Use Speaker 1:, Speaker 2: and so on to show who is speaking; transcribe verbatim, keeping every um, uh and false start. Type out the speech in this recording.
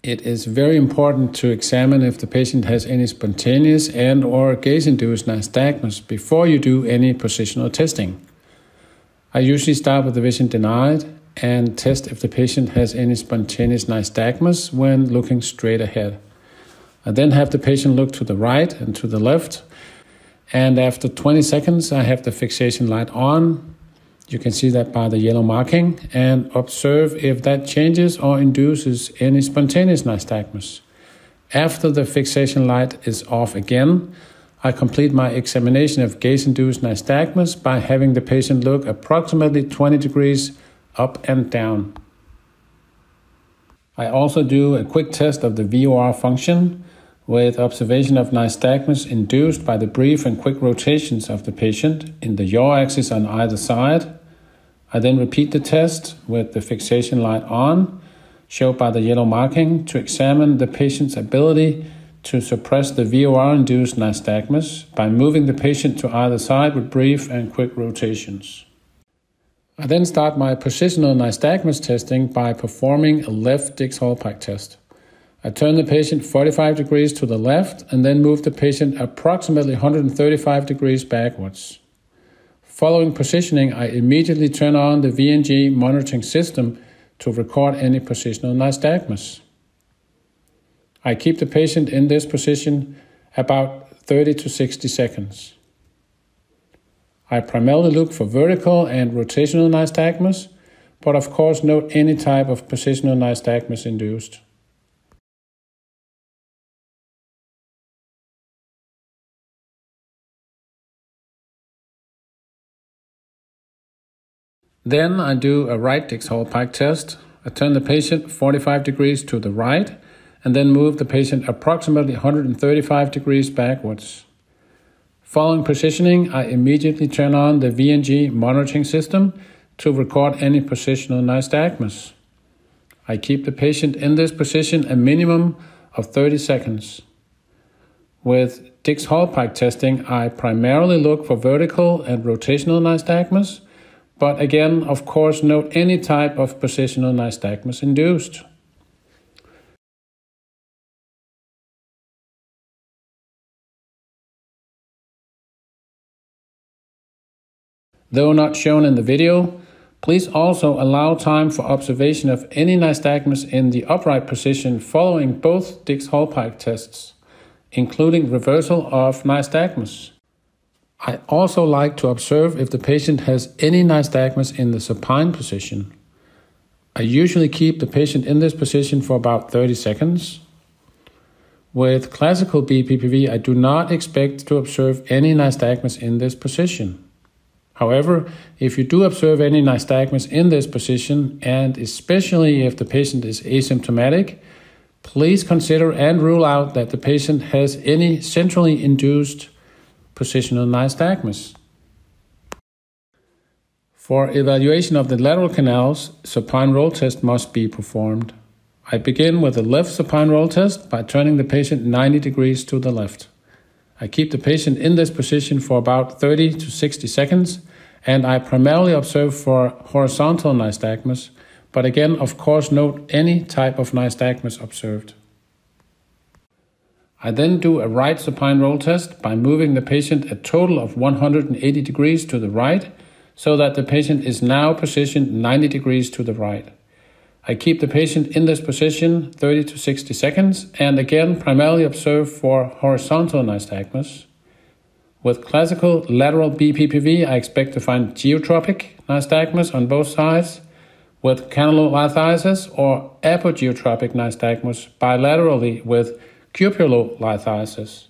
Speaker 1: it is very important to examine if the patient has any spontaneous and or gaze-induced nystagmus before you do any positional testing. I usually start with the vision denied and test if the patient has any spontaneous nystagmus when looking straight ahead. I then have the patient look to the right and to the left, and after twenty seconds I have the fixation light on. You can see that by the yellow marking, and observe if that changes or induces any spontaneous nystagmus. After the fixation light is off again, I complete my examination of gaze-induced nystagmus by having the patient look approximately twenty degrees up and down. I also do a quick test of the V O R function with observation of nystagmus induced by the brief and quick rotations of the patient in the yaw axis on either side. I then repeat the test with the fixation light on, shown by the yellow marking, to examine the patient's ability to suppress the V O R-induced nystagmus by moving the patient to either side with brief and quick rotations. I then start my positional nystagmus testing by performing a left Dix Hallpike test. I turn the patient forty-five degrees to the left and then move the patient approximately one hundred thirty-five degrees backwards. Following positioning, I immediately turn on the V N G monitoring system to record any positional nystagmus. I keep the patient in this position about thirty to sixty seconds. I primarily look for vertical and rotational nystagmus, but of course note any type of positional nystagmus induced. Then I do a right Dix Hallpike test. I turn the patient forty-five degrees to the right and then move the patient approximately one hundred thirty-five degrees backwards. Following positioning, I immediately turn on the V N G monitoring system to record any positional nystagmus. I keep the patient in this position a minimum of thirty seconds. With Dix Hallpike testing, I primarily look for vertical and rotational nystagmus, but again, of course, note any type of positional nystagmus induced. Though not shown in the video, please also allow time for observation of any nystagmus in the upright position following both Dix Hallpike tests, including reversal of nystagmus. I also like to observe if the patient has any nystagmus in the supine position. I usually keep the patient in this position for about thirty seconds. With classical B P P V, I do not expect to observe any nystagmus in this position. However, if you do observe any nystagmus in this position, and especially if the patient is asymptomatic, please consider and rule out that the patient has any centrally induced positional nystagmus. For evaluation of the lateral canals, supine roll test must be performed. I begin with a left supine roll test by turning the patient ninety degrees to the left. I keep the patient in this position for about thirty to sixty seconds, and I primarily observe for horizontal nystagmus, but again, of course, note any type of nystagmus observed. I then do a right supine roll test by moving the patient a total of one hundred eighty degrees to the right, so that the patient is now positioned ninety degrees to the right. I keep the patient in this position thirty to sixty seconds, and again primarily observe for horizontal nystagmus. With classical lateral B P P V, I expect to find geotropic nystagmus on both sides. With canalolithiasis or apogeotropic nystagmus bilaterally with cupulolithiasis.